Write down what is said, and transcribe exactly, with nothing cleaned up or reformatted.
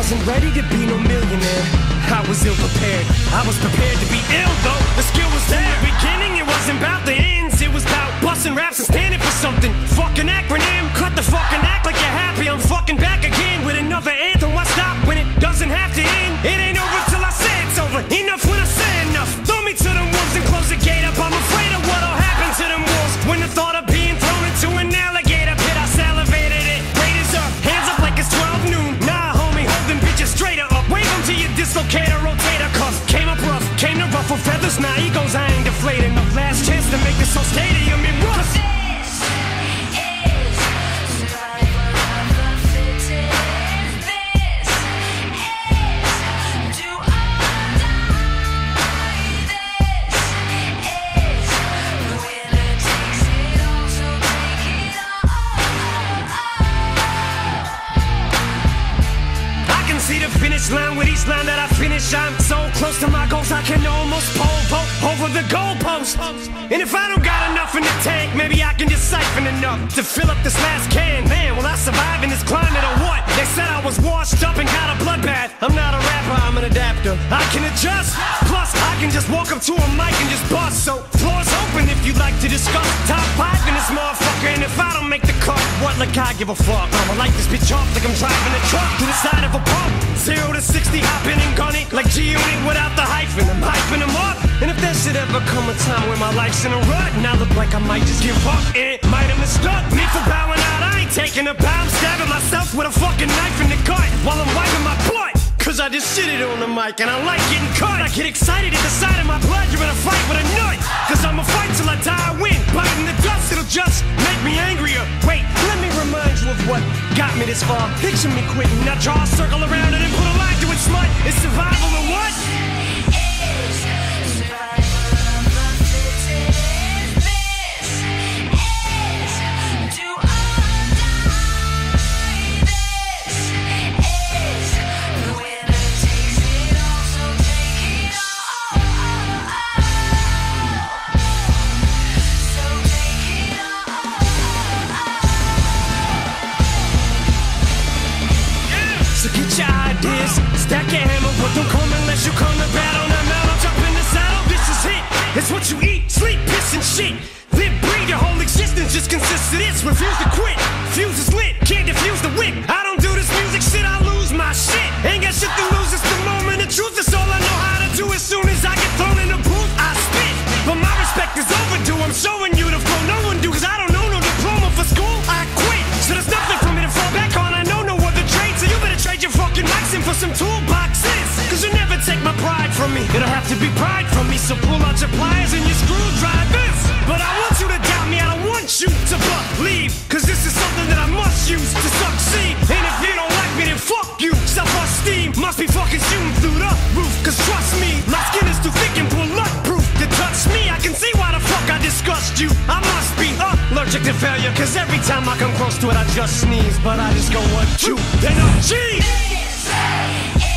wasn't ready to be no millionaire. I was ill prepared. I was prepared to be ill though. The skill was there. In the beginning, it wasn't about the ends. It was about busting raps and standing for something. Fucking acronym. Cut the fucking act like you're happy. I'm fucking back again with another anthem. Why stop when it doesn't have to end? It ain't over till I say it's over. Enough when I say enough. Throw me to the wolves and close the gate up. I'm afraid of what'll happen to them wolves when the thought of being thrown into an alligator pit. I salivated it. Raiders up. Hands up like it's twelve noon. Nah, homie, holding bitches straighter up. Wave them to your dislocator, rotator cuff. Came up rough, came to ruffle feathers. Now egos, I ain't deflated enough. Last chance to make this whole stadium in rust. Line with each line that I finish, I'm so close to my goals I can almost pole vault over the goalpost. And if I don't got enough in the tank, maybe I can just siphon enough to fill up this last can. Man, will I survive in this climate or what? They said I was washed up and got a bloodbath. I'm not a rapper, I'm an adapter. I can adjust, plus I can just walk up to a mic and just bust. So floor's open if you'd like to discuss. Top five in this motherfucker, and if I don't make the cut, what like I give a fuck? I'ma light this bitch off like I'm driving a truck to the side of a pump. Zero to sixty, hopping and gunning like G-Unit without the hyphen. I'm hyping them up. And if there should ever come a time where my life's in a rut and I look like I might just give up, and it might have mistook me for bowing out, I ain't taking a bow. I'm stabbing myself with a fucking knife in the gut while I'm wiping my blood. Cause I just shit it on the mic and I like getting cut. I get excited at the sight of my blood. You're in a fight with a nut. Cause I'ma fight till I die, I win. Biting the dust, it'll just make me angrier. Wait, let me remind you of what got me this far. Picture me quitting, now draw a circle around it and put a line to it, smut. It's survival or what? Stack your hammer, but don't come unless you come to battle. Now, now I'm jumping the saddle. This is it. It's what you eat, sleep, piss, and shit. Live, breathe, your whole existence just consists of this. Refuse to quit. Fuse is lit. Can't defuse the wick. I don't do this music shit. I lose my shit. Ain't got shit to lose. It's the moment of truth. It's all I know how to do. As soon as I get thrown in the booth, I spit. But my respect is overdue. I'm showing you the flow no one do. Cause I don't know no diploma for school. I quit. So there's nothing for me to fall back on. I know no other trade. So you better trade your fucking mics in for some toolboxes. Cause you never take my pride from me. It'll have to be pride from me. So pull out your pliers and your screwdrivers. But I want you to doubt me. I don't want you to believe. Cause this is something that I must use to succeed. And if you don't like me, then fuck you. Self-esteem must be fucking shooting through the roof. Cause trust me, my skin is too thick and bulletproof to touch me. I can see why the fuck I disgust you. I must be allergic to failure. Cause every time I come close to it, I just sneeze. But I just go one, two, then a G.